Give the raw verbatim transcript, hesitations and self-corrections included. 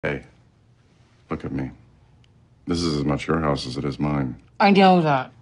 Hey, look at me. This is as much your house as it is mine. I know that.